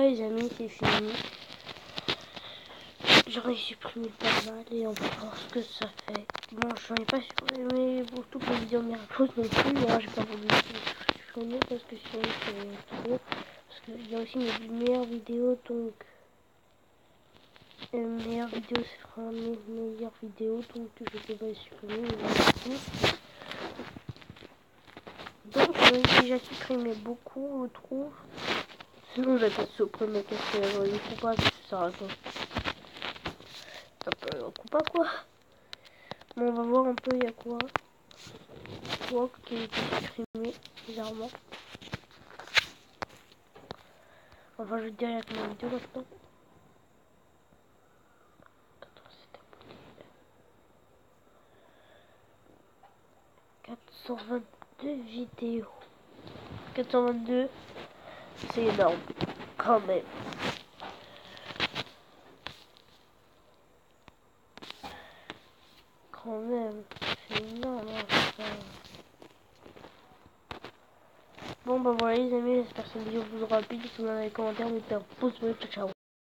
voilà les amis, c'est fini. J'en ai supprimé pas mal et on va voir ce que ça fait. Bon, j'en ai pas supprimé pour toutes les vidéos Miraculous non plus. Hein, j'ai pas voulu supprimer parce que sinon c'est trop. Parce qu'il y a aussi mes meilleures vidéos, donc les meilleures vidéos, c'est vraiment mes meilleures vidéos, donc je peux pas les supprimer. Donc j'en ai déjà supprimé beaucoup, je trouve. Sinon j'ai pas supprimé parce que il faut pas que ça raconte. Coupe pas quoi. Bon, on va voir un peu il y a quoi. Quoi qui a été supprimé bizarrement. Enfin je vais te dire avec ma vidéo maintenant. 422 vidéos. 422, c'est énorme quand même. Quand même, c'est énorme. Hein, bon bah voilà les amis, j'espère que cette vidéo vous aura plu. Dites-moi dans les commentaires, mettez un pouce bleu, ciao ciao.